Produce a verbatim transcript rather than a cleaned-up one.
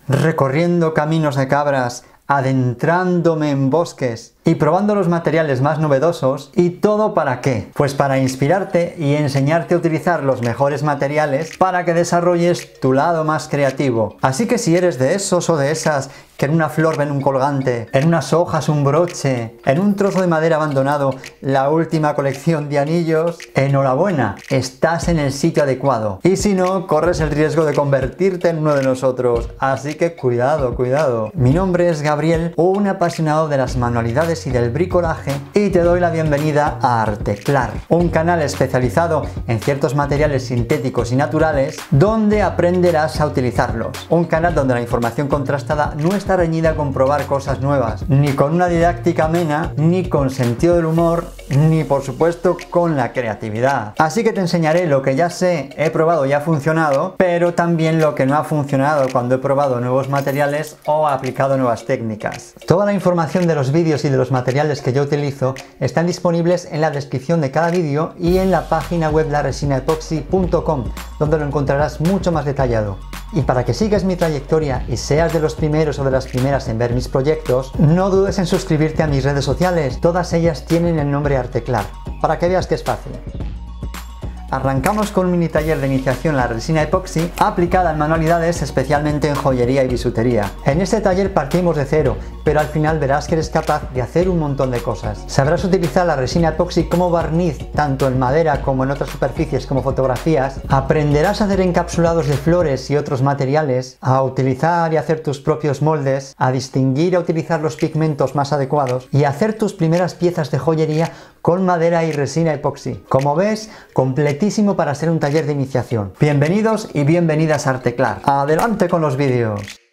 recorriendo caminos de cabras, adentrándome en bosques y probando los materiales más novedosos. ¿Y todo para qué? Pues para inspirarte y enseñarte a utilizar los mejores materiales para que desarrolles tu lado más creativo. Así que si eres de esos o de esas que en una flor ven un colgante, en unas hojas un broche, en un trozo de madera abandonado la última colección de anillos, enhorabuena, estás en el sitio adecuado. Y si no, corres el riesgo de convertirte en uno de nosotros. Así que cuidado, cuidado. Mi nombre es Gabriel, un apasionado de las manualidades y del bricolaje, y te doy la bienvenida a Arteclar, un canal especializado en ciertos materiales sintéticos y naturales donde aprenderás a utilizarlos. Un canal donde la información contrastada no es está reñida con probar cosas nuevas, ni con una didáctica amena, ni con sentido del humor, ni por supuesto con la creatividad. Así que te enseñaré lo que ya sé, he probado y ha funcionado, pero también lo que no ha funcionado cuando he probado nuevos materiales o aplicado nuevas técnicas. Toda la información de los vídeos y de los materiales que yo utilizo están disponibles en la descripción de cada vídeo y en la página web la resina epoxi punto com, donde lo encontrarás mucho más detallado. Y para que sigas mi trayectoria y seas de los primeros o de las primeras en ver mis proyectos, no dudes en suscribirte a mis redes sociales, todas ellas tienen el nombre Arteclar, para que veas que es fácil. Arrancamos con un mini taller de iniciación a la resina epoxi aplicada en manualidades, especialmente en joyería y bisutería. En este taller partimos de cero, pero al final verás que eres capaz de hacer un montón de cosas. Sabrás utilizar la resina epoxi como barniz, tanto en madera como en otras superficies como fotografías. Aprenderás a hacer encapsulados de flores y otros materiales, a utilizar y hacer tus propios moldes, a distinguir y a utilizar los pigmentos más adecuados y a hacer tus primeras piezas de joyería con madera y resina epoxi. Como ves, completísimo para ser un taller de iniciación. Bienvenidos y bienvenidas a Arteclar. ¡Adelante con los vídeos!